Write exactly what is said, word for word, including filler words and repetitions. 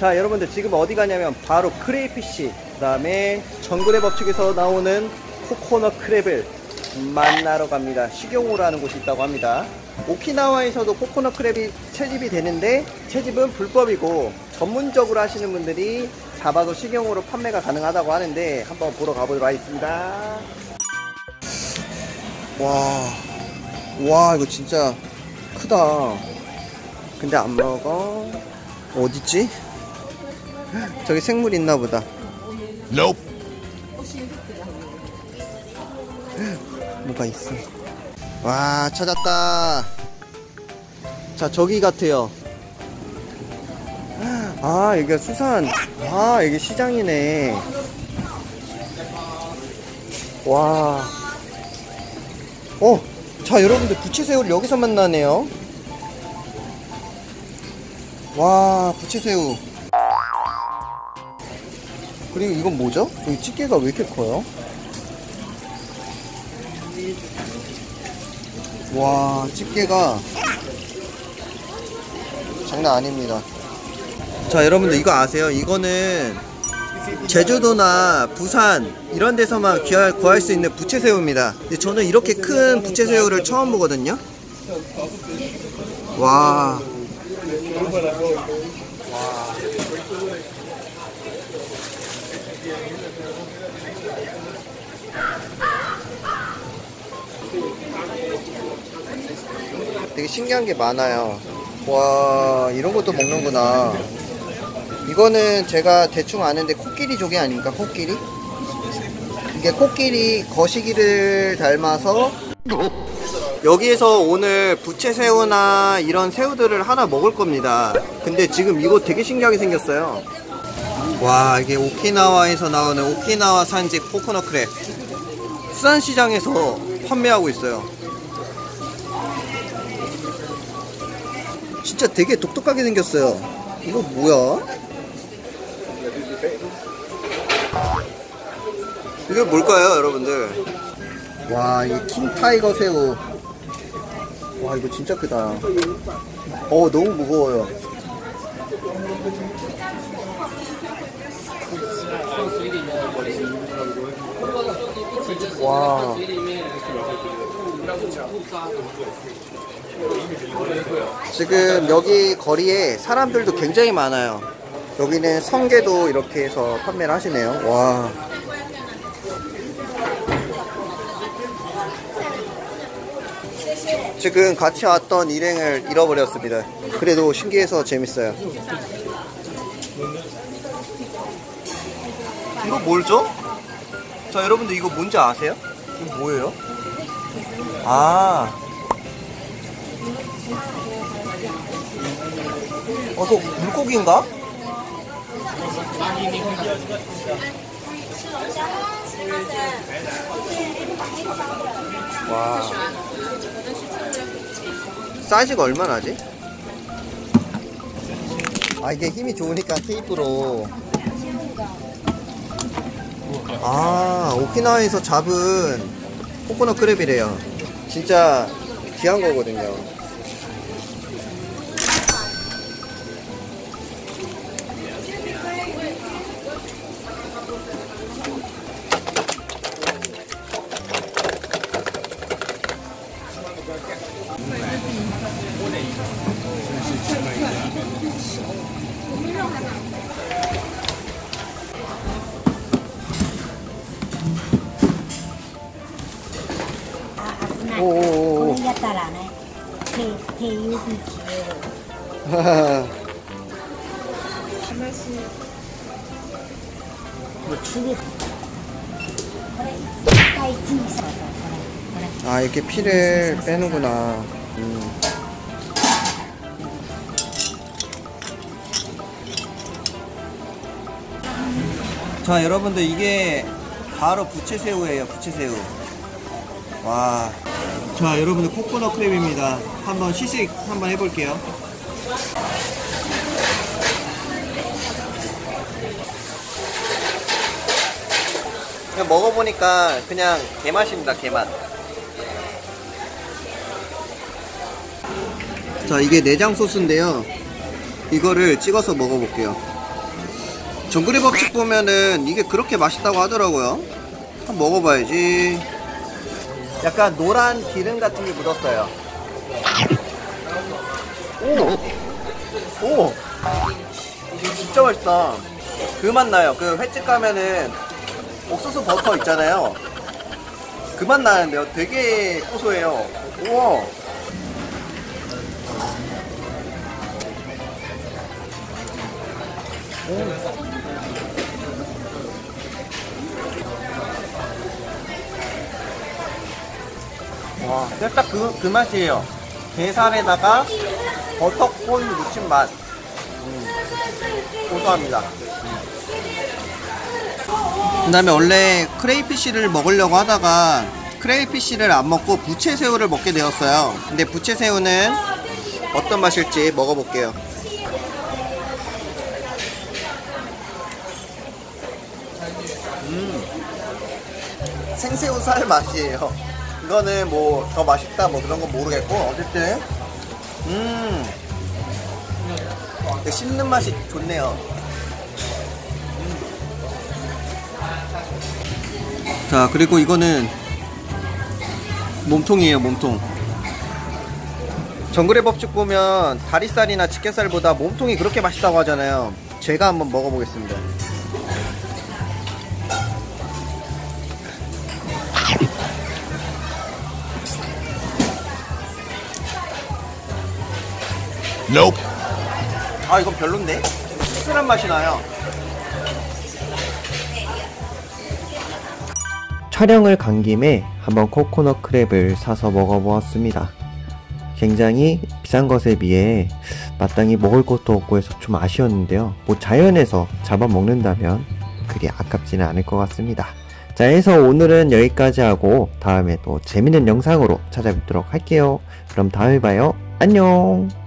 자, 여러분들 지금 어디 가냐면 바로 크레이피쉬, 그 다음에 정글의 법칙에서 나오는 코코넛 크랩을 만나러 갑니다. 식용으로 하는 곳이 있다고 합니다. 오키나와에서도 코코넛 크랩이 채집이 되는데 채집은 불법이고 전문적으로 하시는 분들이 잡아서 식용으로 판매가 가능하다고 하는데 한번 보러 가보도록 하겠습니다. 와, 와 이거 진짜 크다. 근데 안 먹어. 어딨지? 저기 생물 있나보다. Nope. 뭐가 있어. 와, 찾았다. 자, 저기 같아요. 아, 여기가 수산. 아, 여기 시장이네. 와. 어, 자, 여러분들 부채새우를 여기서 만나네요. 와, 부채새우. 그리고 이건 뭐죠? 여기 집게가 왜 이렇게 커요? 와, 집게가 장난 아닙니다. 자, 여러분들 이거 아세요? 이거는 제주도나 부산 이런 데서만 구할, 구할 수 있는 부채새우입니다. 근데 저는 이렇게 큰 부채새우를 처음 보거든요. 와. 되게 신기한 게 많아요. 와, 이런 것도 먹는구나. 이거는 제가 대충 아는데 코끼리 조개 아닙니까? 코끼리? 이게 코끼리 거시기를 닮아서 여기에서 오늘 부채새우나 이런 새우들을 하나 먹을 겁니다. 근데 지금 이거 되게 신기하게 생겼어요. 와, 이게 오키나와에서 나오는 오키나와 산지 코코넛 크랩 수산시장에서 판매하고 있어요. 진짜 되게 독특하게 생겼어요. 이거 뭐야? 이게 뭘까요, 여러분들? 와, 이 킹타이거 새우. 와, 이거 진짜 크다. 어, 너무 무거워요. 와. 지금 여기 거리에 사람들도 굉장히 많아요. 여기는 성게도 이렇게 해서 판매를 하시네요. 와. 지금 같이 왔던 일행을 잃어버렸습니다. 그래도 신기해서 재밌어요. 이거 뭘죠? 자, 여러분들 이거 뭔지 아세요? 이거 뭐예요? 아, 어, 이거 물고기인가? 와, 사이즈가 얼마나지? 아, 이게 힘이 좋으니까 테이프로. 아, 오키나와에서 잡은 코코넛 크랩이래요. 진짜 귀한 거거든요. 오오오오. 아, 이렇게 피를 빼는구나. 음. 자, 여러분들 이게 바로 부채새우예요. 부채새우. 와. 자, 여러분들 코코넛 크랩입니다. 한번 시식 한번 해볼게요. 그냥 먹어보니까 그냥 게맛입니다. 게맛. 자, 이게 내장 소스인데요. 이거를 찍어서 먹어볼게요. 정글의 법칙 보면은 이게 그렇게 맛있다고 하더라고요. 한번 먹어봐야지. 약간 노란 기름 같은 게 묻었어요. 오! 오! 진짜 맛있다. 그 맛 나요. 그 횟집 가면은 옥수수 버터 있잖아요. 그 맛 나는데요. 되게 고소해요. 우와! 와, 딱 그, 그 맛이에요. 게살에다가 버터콘 묻힌 맛. 음, 고소합니다. 그 다음에 원래 크레이피쉬를 먹으려고 하다가 크레이피쉬를 안 먹고 부채새우를 먹게 되었어요. 근데 부채새우는 어떤 맛일지 먹어볼게요. 음, 생새우살 맛이에요. 이거는 뭐 더 맛있다 뭐 그런 건 모르겠고 어쨌든 음 씹는 맛이 좋네요. 음. 자, 그리고 이거는 몸통이에요. 몸통. 정글의 법칙 보면 다리살이나 집게살보다 몸통이 그렇게 맛있다고 하잖아요. 제가 한번 먹어보겠습니다. Nope. 아, 이건 별론데? 씁쓸한 맛이 나요. 촬영을 간 김에 한번 코코넛 크랩을 사서 먹어보았습니다. 굉장히 비싼 것에 비해 마땅히 먹을 것도 없고 해서 좀 아쉬웠는데요. 뭐 자연에서 잡아먹는다면 그리 아깝지는 않을 것 같습니다. 자, 해서 오늘은 여기까지 하고 다음에 또 재밌는 영상으로 찾아뵙도록 할게요. 그럼 다음에 봐요. 안녕.